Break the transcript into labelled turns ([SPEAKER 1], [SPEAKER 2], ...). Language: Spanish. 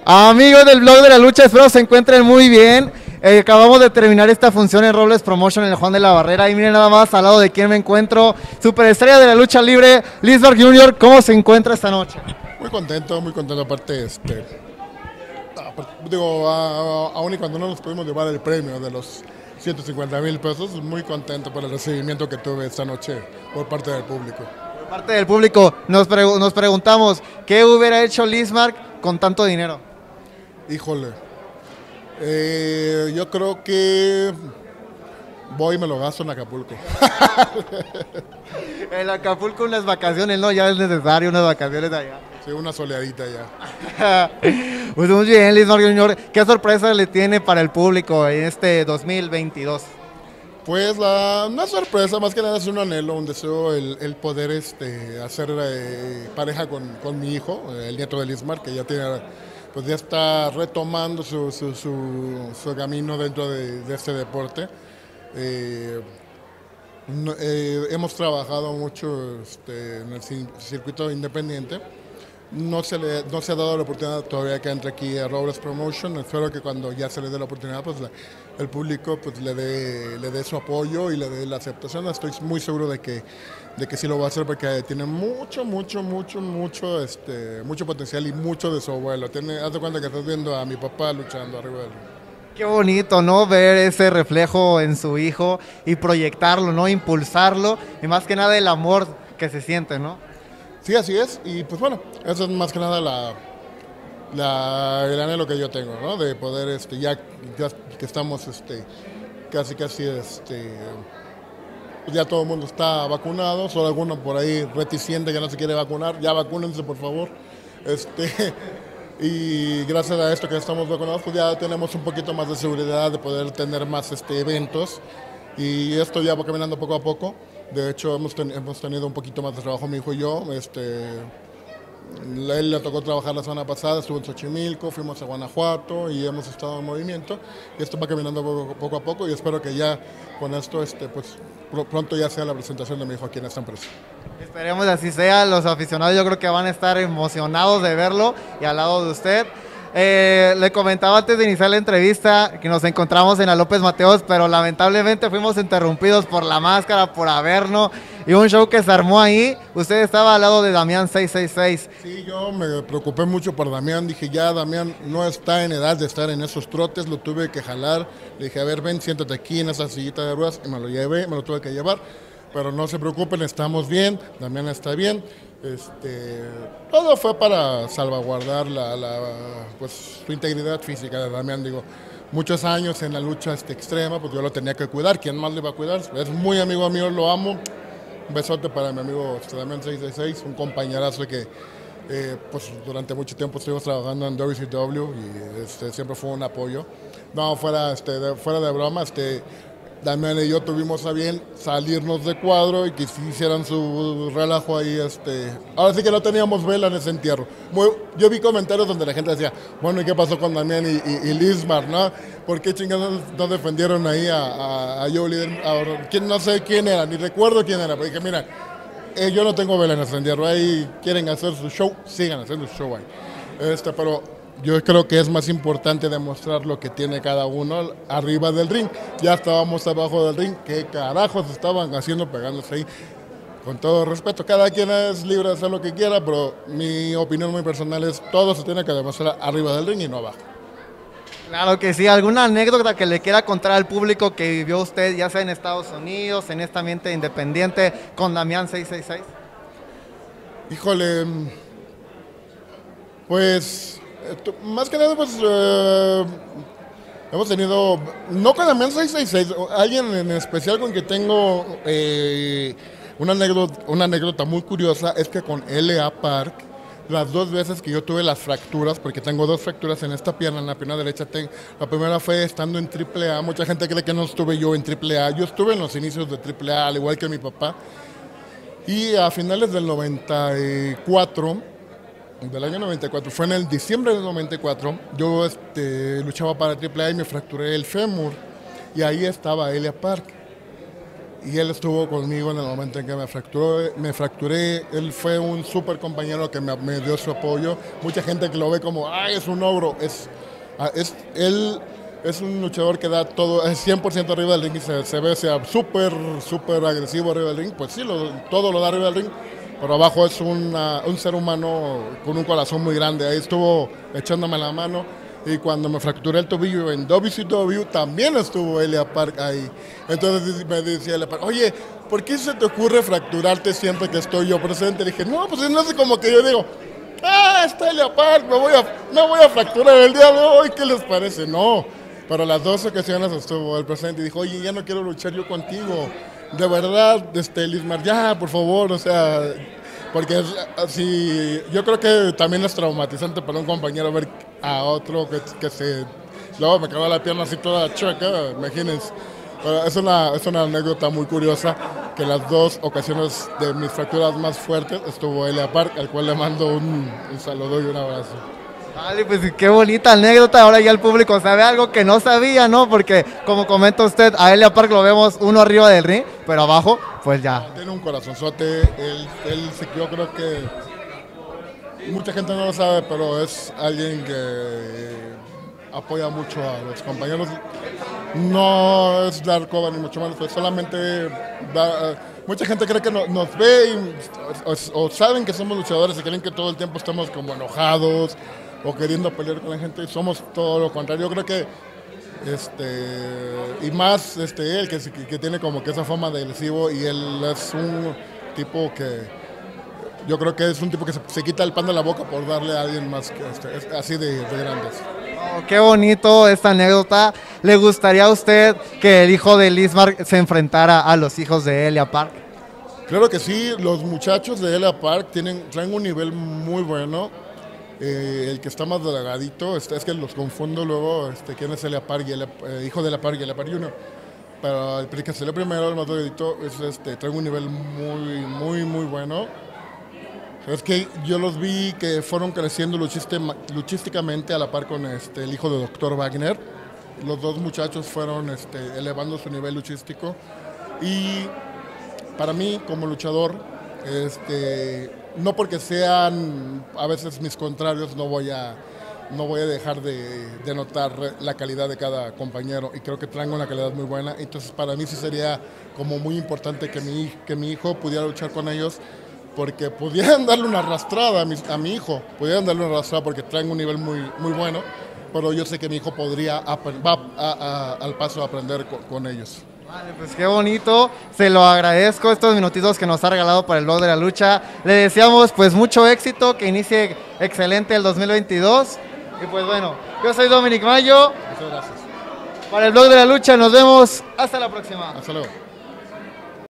[SPEAKER 1] Amigos del blog de la lucha, espero se encuentren muy bien. Acabamos de terminar esta función en Robles Promotion en el Juan de la Barrera. Y miren nada más al lado de quién me encuentro. Superestrella de la lucha libre, Lisberg Jr. ¿Cómo se encuentra esta noche?
[SPEAKER 2] Muy contento aparte, digo, aún y cuando no nos pudimos llevar el premio de los 150,000 pesos, muy contento por el recibimiento que tuve esta noche por parte del público.
[SPEAKER 1] Por parte del público, nos preguntamos, ¿qué hubiera hecho Lismark con tanto dinero?
[SPEAKER 2] Híjole, yo creo que voy y me lo gasto en Acapulco.
[SPEAKER 1] En Acapulco unas vacaciones, no, ya es necesario unas vacaciones de allá.
[SPEAKER 2] Sí, una soleadita ya.
[SPEAKER 1] Pues muy bien, Lismark Jr. ¿Qué sorpresa le tiene para el público en este 2022?
[SPEAKER 2] Pues una sorpresa, más que nada es un anhelo, un deseo, el poder hacer pareja con mi hijo, el nieto de Lismar, que ya tiene, pues ya está retomando su camino dentro de este deporte. Hemos trabajado mucho en el circuito independiente. No se ha dado la oportunidad todavía que entre aquí a Robles Promotion. Espero que cuando ya se le dé la oportunidad, pues el público pues le dé su apoyo y le dé la aceptación. Estoy muy seguro de que sí lo va a hacer porque tiene mucho potencial y mucho de su abuelo. Haz de cuenta que estás viendo a mi papá luchando arriba del ring.
[SPEAKER 1] Qué bonito, ¿no? Ver ese reflejo en su hijo y proyectarlo, ¿no? Impulsarlo y más que nada el amor que se siente, ¿no?
[SPEAKER 2] Sí, así es. Y pues bueno, eso es más que nada el anhelo que yo tengo, ¿no? De poder, ya que estamos casi, pues ya todo el mundo está vacunado, solo alguno por ahí reticente que no se quiere vacunar, ya vacúnense por favor. Y gracias a esto que estamos vacunados, pues ya tenemos un poquito más de seguridad de poder tener más eventos. Y esto ya va caminando poco a poco. De hecho, hemos tenido un poquito más de trabajo mi hijo y yo. Él le tocó trabajar la semana pasada, estuvo en Xochimilco, fuimos a Guanajuato y hemos estado en movimiento. Y esto va caminando poco a poco y espero que ya con esto, pues pronto ya sea la presentación de mi hijo aquí en esta empresa.
[SPEAKER 1] Esperemos así sea. Los aficionados yo creo que van a estar emocionados de verlo y al lado de usted. Le comentaba antes de iniciar la entrevista que nos encontramos en la López Mateos, pero lamentablemente fuimos interrumpidos por la máscara, por Averno y un show que se armó ahí. Usted estaba al lado de Damián 666.
[SPEAKER 2] Sí, yo me preocupé mucho por Damián. Dije, ya Damián no está en edad de estar en esos trotes, lo tuve que jalar. Le dije, a ver, ven, siéntate aquí en esa sillita de ruedas y me lo tuve que llevar. Pero no se preocupen, estamos bien, Damián está bien. Todo fue para salvaguardar pues, su integridad física de Damián. Digo, muchos años en la lucha extrema, pues yo lo tenía que cuidar. ¿Quién más le iba a cuidar? Es muy amigo mío, lo amo. Un besote para mi amigo Damián 666, un compañerazo que pues durante mucho tiempo estuvimos trabajando en WCW y siempre fue un apoyo. No, fuera de broma, Damián y yo tuvimos a bien salirnos de cuadro y que hicieran su relajo ahí. Ahora sí que no teníamos vela en ese entierro. Yo vi comentarios donde la gente decía, bueno, ¿y qué pasó con Damián y Lismar, no? ¿Por qué chingados no defendieron ahí a Joe Líder? No sé quién era, ni recuerdo quién era, pero dije, mira, yo no tengo vela en ese entierro. Ahí quieren hacer su show, sigan haciendo su show ahí. Pero yo creo que es más importante demostrar lo que tiene cada uno arriba del ring. Ya estábamos abajo del ring. ¿Qué carajos estaban haciendo pegándose ahí? Con todo respeto, cada quien es libre de hacer lo que quiera, pero mi opinión muy personal es todo se tiene que demostrar arriba del ring y no abajo.
[SPEAKER 1] Claro que sí. ¿Alguna anécdota que le quiera contar al público que vivió usted, ya sea en Estados Unidos, en este ambiente independiente, con Damián 666?
[SPEAKER 2] Híjole, pues más que nada, pues hemos tenido, no con Damián 666, alguien en especial con que tengo una anécdota muy curiosa, es que con L.A. Park, las dos veces que yo tuve las fracturas, porque tengo dos fracturas en esta pierna, en la pierna derecha, la primera fue estando en AAA. Mucha gente cree que no estuve yo en AAA, yo estuve en los inicios de AAA, al igual que mi papá, y a finales del 94, del año 94, fue en el diciembre del 94, yo luchaba para AAA y me fracturé el fémur, y ahí estaba Elia Park. y él estuvo conmigo en el momento en que me fracturé. Él fue un súper compañero que me dio su apoyo. Mucha gente que lo ve como, ay, es un ogro. Él es un luchador que da todo, es 100% arriba del ring y se ve súper, súper agresivo arriba del ring. Pues sí, todo lo da arriba del ring, pero abajo es un ser humano con un corazón muy grande. Ahí estuvo echándome la mano. Y cuando me fracturé el tobillo en WCW, también estuvo Elia Park ahí. Entonces me decía Elia Park, oye, ¿por qué se te ocurre fracturarte siempre que estoy yo presente? Le dije, no, pues no es como que yo digo, está Elia Park, me voy a fracturar el día de hoy, ¿qué les parece? No, pero las 2 ocasiones estuvo el presente y dijo, oye, ya no quiero luchar yo contigo. De verdad, Lismar, ya, por favor, o sea... Porque yo creo que también es traumatizante para un compañero ver a otro que se... Luego me quedó la pierna así toda chueca, imagínense. Pero es una anécdota muy curiosa, que las 2 ocasiones de mis fracturas más fuertes estuvo Elia Park, al cual le mando un saludo y un abrazo.
[SPEAKER 1] Vale, pues qué bonita anécdota. Ahora ya el público sabe algo que no sabía, ¿no? Porque como comenta usted, a Elia Park lo vemos uno arriba del ring, pero abajo, pues ya.
[SPEAKER 2] Tiene un corazonzote. Yo creo que mucha gente no lo sabe, pero es alguien que apoya mucho a los compañeros. No es dar coba ni mucho menos, pues solamente mucha gente cree que nos ve o saben que somos luchadores y creen que todo el tiempo estamos como enojados o queriendo pelear con la gente. Somos todo lo contrario. Yo creo que y más él que tiene como que esa fama de agresivo, y él es un tipo que yo creo que es un tipo que se quita el pan de la boca por darle a alguien más que así de grandes.
[SPEAKER 1] Oh, qué bonito esta anécdota. ¿Le gustaría a usted que el hijo de Lismar se enfrentara a los hijos de Elia Park?
[SPEAKER 2] Claro que sí, los muchachos de Elia Park traen un nivel muy bueno. El que está más delgadito, es que los confundo luego, quién es Elia Park y hijo de Elia Park y Elia Park Jr. Pero el que salió primero, el más delgadito, trae un nivel muy, muy, muy bueno. Es que yo los vi que fueron creciendo luchísticamente a la par con el hijo de Dr. Wagner. Los 2 muchachos fueron elevando su nivel luchístico. Y para mí, como luchador, no porque sean a veces mis contrarios, no voy a dejar de notar la calidad de cada compañero, y creo que traen una calidad muy buena. Entonces para mí sí sería como muy importante que mi hijo pudiera luchar con ellos, porque pudieran darle una arrastrada a mi hijo, porque traen un nivel muy, muy bueno, pero yo sé que mi hijo va al paso a aprender con ellos.
[SPEAKER 1] Vale, pues qué bonito, se lo agradezco estos minutitos que nos ha regalado para el blog de la lucha. Le deseamos pues mucho éxito, que inicie excelente el 2022. Y pues bueno, yo soy Dominic Mayo.
[SPEAKER 2] Muchas gracias.
[SPEAKER 1] Para el blog de la lucha nos vemos, hasta la próxima.
[SPEAKER 2] Hasta luego.